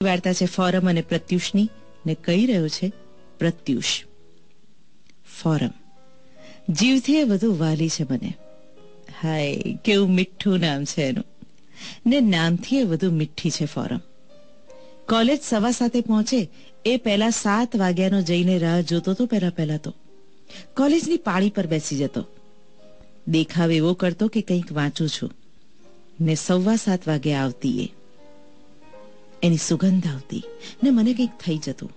વાર્તા છે ફોરમ અને પ્રત્યુષની, ને કહી રહ્યો છે પ્રત્યુષ. ફોરમ જીવથી વધુ વાલી છે મને. હાય, કેવું મીઠું નામ છે એનું, ને નામથી વધુ મીઠી છે ફોરમ. કોલેજ 7:15 પહોંચે એ પહેલા 7 વાગ્યાનો જઈને રાહ જોતો તો. પહેલા તો કોલેજની પાળી પર બેસી જતો, દેખાવ એવો કરતો કે કંઈક વાંચું છું, ને 7:15 વાગે આવતી એની સુગંધ આવતી, ને મને કંઈક થઈ જતું.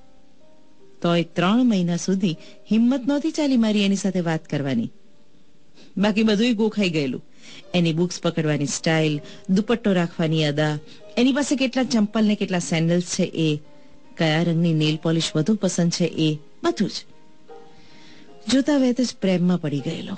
તોય 3 મહિના સુધી હિંમત નહોતી ચાલી મારી એની સાથે વાત કરવાની. બાકી બધુંય ગોખાઈ ગયેલું. એની બુક્સ પકડવાની સ્ટાઇલ, દુપટ્ટો રાખવાની અદા, એની પાસે કેટલા ચંપલ ને કેટલા સેન્ડલ્સ છે એ, કયા રંગની નેલ પોલિશ વધુ પસંદ છે એ, બધું જ. જોતા વેત જ પ્રેમમાં પડી ગયેલો.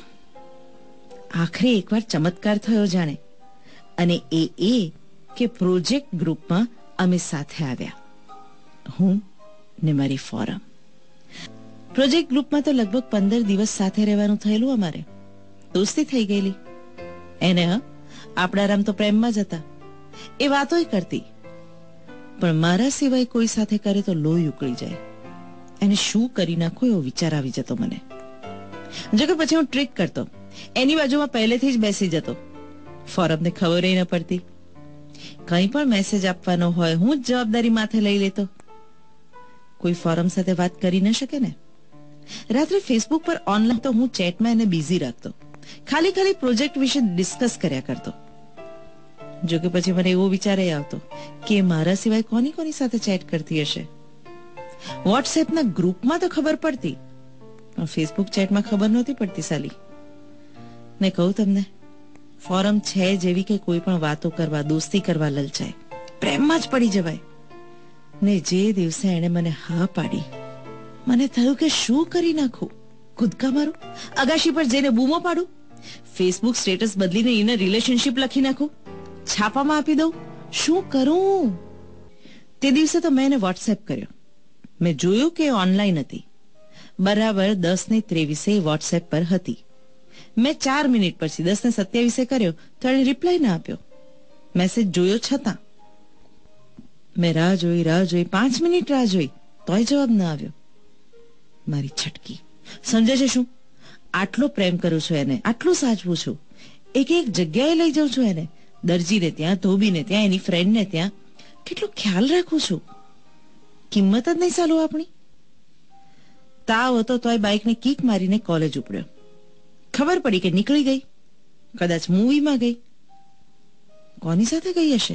આખરે એકવાર ચમત્કાર થયો જાણે, અને એ કે પ્રોજેક્ટ ગ્રુપમાં અમે સાથે આવ્યા, હું ને મારી ફોરમ. પ્રોજેક્ટ ગ્રુપમાં તો લગભગ 15 દિવસ સાથે રહેવાનું થયેલું અમારે. દોસ્તી થઈ ગયેલી. એને આપણા રામ તો પ્રેમમાં જ હતા. એ વાતોય કરતી, પણ મારા સિવાય કોઈ સાથે કરે તો લોહી ઉકળી જાય. એને શું કરી નાખું એવો વિચાર આવી જતો મને. જોકે પછી હું ટ્રીક કરતો, એની બાજુમાં પહેલેથી જ બેસી જતો. ફોરમને ખબર ન પડતી. કંઈ પણ મેસેજ આપવાનો હોય હું જ જવાબદારી માથે લઈ લેતો. કોઈ ફોરમ સાથે વાત કરી ન શકે ને. રાત્રે ફેસબુક પર ઓનલાઈન તો હું ચેટમાં એને બિઝી રાખતો, ખાલી પ્રોજેક્ટ વિશે ડિસ્કસ કર્યા કરતો. જોકે પછી મને એવો વિચાર આવતો કે મારા સિવાય કોની સાથે ચેટ કરતી હશે. વોટ્સએપના ગ્રુપમાં તો ખબર પડતી, પણ ફેસબુક ચેટમાં ખબર નહોતી પડતી સાલી. ને કહું તમને, ફોરમ છે જેવી કે કોઈ પણ વાતો કરવા, દોસ્તી કરવા લલચાય, પ્રેમમાં જ પડી જવાય. ને જે દિવસે એણે મને હા પાડી, મને થયું કે શું કરી નાખું. કૂદકા મારું, અગાશી પર જઈને બૂમો પાડું, ફેસબુક સ્ટેટસ બદલીને એને રિલેશનશિપ લખી નાખું, છાપામાં આપી દઉં, શું કરું? તે દિવસે તો મેં એને વોટ્સએપ કર્યો. મેં જોયું કે ઓનલાઈન હતી. બરાબર 10:23 વોટ્સએપ પર હતી. મેં 4 મિનિટ પછી 10:27 કર્યો તો એણે રિપ્લાય ના આપ્યો. મેસેજ જોયો છતાં મેં રાહ જોઈ 5 મિનિટ રાહ જોઈ, તોય જવાબ ના આવ્યો. મારી છટકી. સમજે છે શું? આટલો પ્રેમ કરું છું એને, આટલું સાચવું છું, એક જગ્યાએ લઈ જાઉં છું એને, દરજીને ત્યાં, ધોબીને ત્યાં, એની ફ્રેન્ડને ત્યાં. કેટલો ખ્યાલ રાખું છું. કિંમત જ નહીં ચાલુ આપણી. તાવ હતો તોય બાઇકને કીક મારીને કોલેજ ઉપડ્યો. ખબર પડી કે નીકળી ગઈ, કદાચ મૂવીમાં ગઈ. કોની સાથે ગઈ હશે?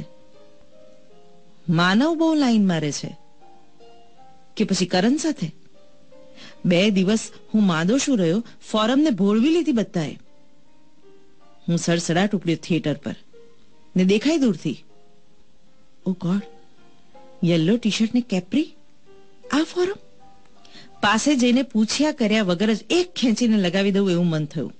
માનવ બહુ લાઈન મારે છે, કે પછી કરણ સાથે? 2 દિવસ હું માદો શું રહ્યો, ફોરમને ભોળવી લીધી બધાએ. હું સડસડાટ ઉપડ્યો થિયેટર પર, ને દેખાય દૂરથી, oh God, yellow T shirt ને કેપ્રી, આ ફોરમ? પાસે જઈને પૂછ્યા કર્યા વગર જ એક ખેંચીને લગાવી દઉં એવું મન થયું.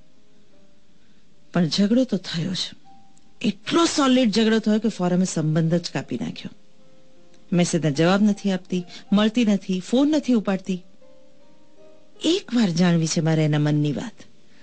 પણ ઝઘડો તો થયો જ. એટલો સોલિડ ઝઘડો થયો કે ફોરમે સંબંધ જ કાપી નાખ્યો. મેસેજના જવાબ નથી આપતી, મળતી નથી, ફોન નથી ઉપાડતી. એક વાર જાણવી છે મારે એના મનની વાત.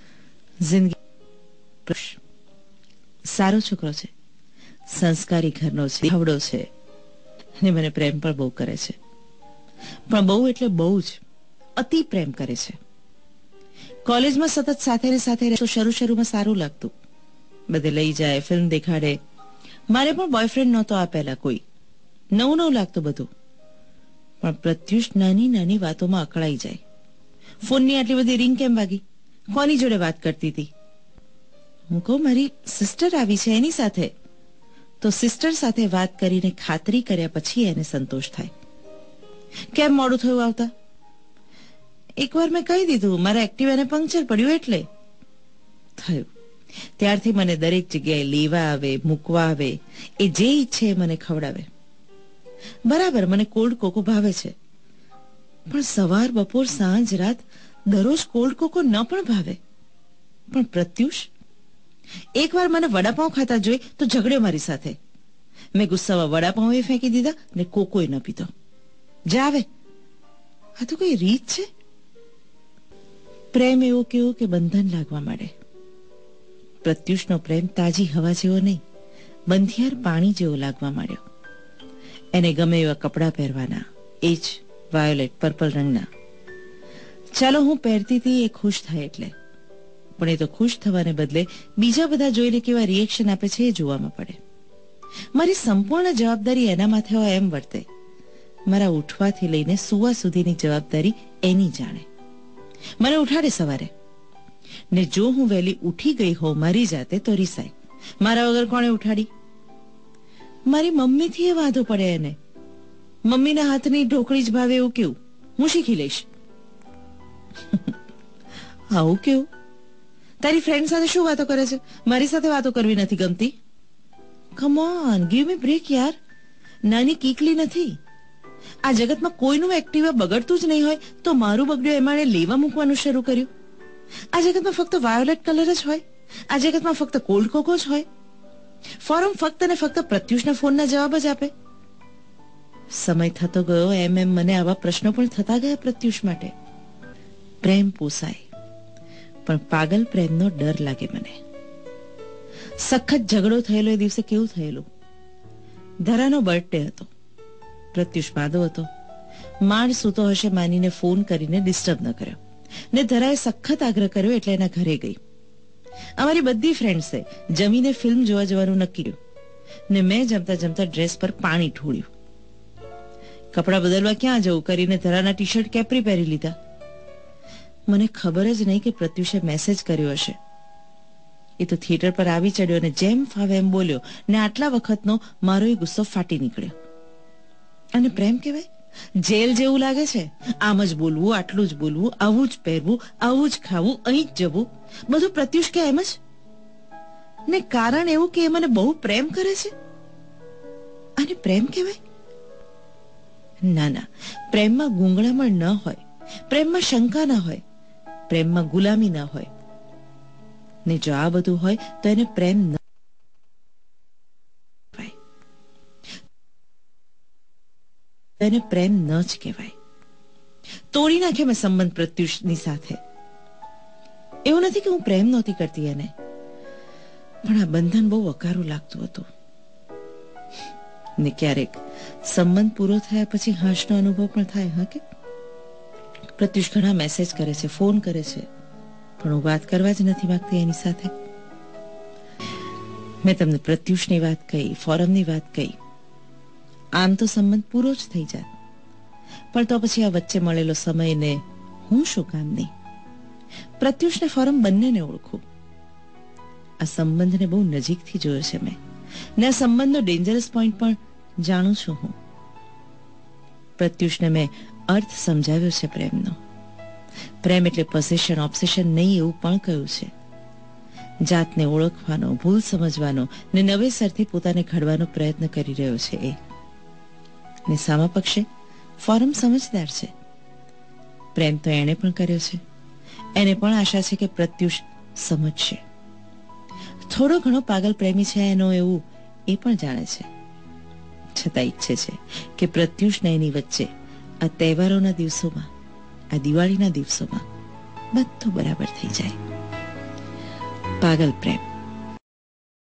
જિંદગી સારો છોકરો છે, સંસ્કારી ઘરનો છે, હવડો છે, અને મને પ્રેમ પણ બહુ કરે છે. પણ બહુ એટલે બહુ જ અતિ પ્રેમ કરે છે. કોલેજમાં સતત સાથે તો શરૂમાં સારું લાગતું. બધે લઈ જાય, ફિલ્મ દેખાડે. મારે પણ બોયફ્રેન્ડ નહોતો આ પહેલા કોઈ. નવું લાગતું બધું. પણ પ્રત્યુષ નાની વાતોમાં અકળાઈ જાય. ફોનની આટલી બધી રિંગ કેમ વાગી? કોની જોડે વાત કરતી હતી? હું કહું મારી સિસ્ટર આવી છે એની સાથે. તો સિસ્ટર સાથે વાત કરીને ખાતરી કર્યા પછી એને સંતોષ થાય. કેમ મોડું થયું આવતા? એકવાર મેં કહી દીધું મારા એક્ટિવાને પંક્ચર પડ્યું એટલે. થયું. ત્યારથી મને દરેક જગ્યાએ લેવા આવે, મૂકવા આવે, એ જે ઈચ્છે એ મને ખવડાવે. બરાબર, મને કોલ્ડ કોકો ભાવે છે, પણ સવાર, બપોર, સાંજ, રાત દરરોજ કોલ્ડ કોકો ન પણ ભાવે. પણ પ્રત્યુષ એકવાર મને વડાપાઉં ખાતા જોઈ તો ઝઘડ્યો મારી સાથે. મેં ગુસ્સામાં વડાપાઉં એ ફેંકી દીધા ને કોકોય ન પીધો. જા આવે, આ તો કોઈ રીત છે? પ્રેમ એવો કેવો કે બંધન લાગવા માંડે. પ્રત્યુષનો પ્રેમ તાજી હવા જેવો નહીં, બંધિયાર પાણી જેવો લાગવા માંડ્યો. એને ગમે એવા કપડાં પહેરવાના, એ જ વાયોલેટ પર્પલ રંગના. ચાલો હું પહેરતી હતી એ ખુશ થાય એટલે, પણ એ તો ખુશ થવાને બદલે બીજા બધા જોઈને કેવા રિએક્શન આપે છે એ જોવામાં પડે. મારી સંપૂર્ણ જવાબદારી એના માથે હોય એમ વર્તે. મારા ઉઠવાથી લઈને સુવા સુધીની જવાબદારી એની જાણે. મને ઉઠાડે સવારે, ને જો હું વહેલી ઉઠી ગઈ હોઉં મારી જાતે તો રિસાય, મારા વગર કોણે ઉઠાડી? મારી મમ્મીથી એ વાંધો પડે એને. મમ્મીના હાથની ઢોકળી જ ભાવે એવું કેવું, હું શીખી લઈશ. આવું કેવું? તારી ફ્રેન્ડ સાથે શું વાતો કરે છે? મારી સાથે વાતો કરવી નથી ગમતી? Come on, give me break યાર. નાની કીકલી નથી. આ જગતમાં કોઈનું એક્ટિવા બગડતું જ નહીં હોય તો મારું બગડ્યું એમાં લેવા મૂકવાનું શરૂ કર્યું. આ જગતમાં ફક્ત વાયોલેટ કલર જ હોય? આ જગતમાં ફક્ત કોલ્ડ કોકો જ હોય? ફોરમ ફક્ત ને ફક્ત પ્રત્યુષના ફોનના જવાબ જ આપે. સમય થતો ગયો એમ એમ મને આવા પ્રશ્નો પણ થતા ગયા પ્રત્યુષ માટે. પ્રેમ પોસાય, પણ પાગલ પ્રેમનો ડર લાગે મને. સખત ઝઘડો થયેલો એ દિવસે કેવું થયેલું? ધરાનો બર્થડે હતો. પ્રત્યુષ માદો હતો. માંડ સૂતો હશે માનીને ફોન કરીને ડિસ્ટર્બ ન કર્યો, ને ધરાએ સખત આગ્રહ કર્યો એટલે એના ઘરે ગઈ. અમારી બધી ફ્રેન્ડ્સે જમીને ફિલ્મ જોવા જવાનું નક્કી કર્યું, ને મેં જમતા જમતા ડ્રેસ પર પાણી ઢોળ્યું. કપડાં બદલવા ક્યાં જવું કરીને ધરાના ટી શર્ટ કેપરી પહેરી લીધા. મને ખબર જ નહીં કે પ્રત્યુષે મેસેજ કર્યો હશે. એ તો થિયેટર પર આવી ચડ્યો અને જેમ ફાવે એમ બોલ્યો, ને આટલા વખતનો મારો એ ગુસ્સો ફાટી નીકળ્યો. અને પ્રેમ કહેવાય? જેલ જેવું લાગે છે. આમ જ બોલવું, આટલું જ બોલવું, આવું જ પહેરવું, આવું જ ખાવું, અહીં જ જવું, બધું પ્રત્યુષ કે એમ જ. ને કારણ એવું કે એ મને બહુ પ્રેમ કરે છે. અને પ્રેમ કહેવાય? ના ના, પ્રેમમાં ગૂંગળામણ ન હોય, પ્રેમમાં શંકા ના હોય, પ્રેમમાં ગુલામી ના હોય. ને જો આ બધું હોય તો એને પ્રેમ ન કહેવાય. એને પ્રેમ ન જ કહેવાય. તોડી નાખે મેં સંબંધ પ્રત્યુષની સાથે. એવું નથી કે હું પ્રેમ નહોતી કરતી એને, પણ આ બંધન બહુ અકારું લાગતું હતું. ને ક્યારેક સંબંધ પૂરો થયા પછી હાશનો અનુભવ પણ થાય. હા કે પ્રત્યુષ ઘણા મેસેજ કરે છે, ફોન કરે છે, પણ હું વાત કરવા જ નથી માંગતી એની સાથે. મેં તમને પ્રત્યુષની વાત કહી, ફોરમની વાત કહી. આમ તો સંબંધ પૂરો જ થઈ જાય, પણ તો પછી આ વચ્ચે મળેલો સમય ને હું શું કામની? પ્રત્યુષ ને ફોરમ બંનેને ઓળખું. આ સંબંધને બહુ નજીકથી જોયો છે મેં, ને આ સંબંધનો ડેન્જરસ પોઈન્ટ પણ જાણું છું હું. પ્રત્યુષને મેં અર્થ સમજાવ્યો છે પ્રેમનો. પ્રેમ એટલે પોસેશન, ઓબ્સેશન નહીં એવું પણ કહ્યું છે. જાતને ઓળખવાનો, ભૂલ સમજવાનો ને નવેસરથી પોતાને ઘડવાનો પ્રયત્ન કરી રહ્યો છે એ. ને સામા પક્ષે ફોરમ સમજદાર છે. પ્રેમ તો એણે પણ કર્યો છે. એને પણ આશા છે કે પ્રત્યુષ સમજશે. થોડો ઘણો પાગલ પ્રેમી છે એનો એવું એ પણ જાણે છે. છતાં ઈચ્છે છે કે પ્રત્યુષને એની વચ્ચે આ તહેવારોના દિવસોમાં, આ દિવાળીના દિવસોમાં બધું બરાબર થઈ જાય. પાગલ પ્રેમ.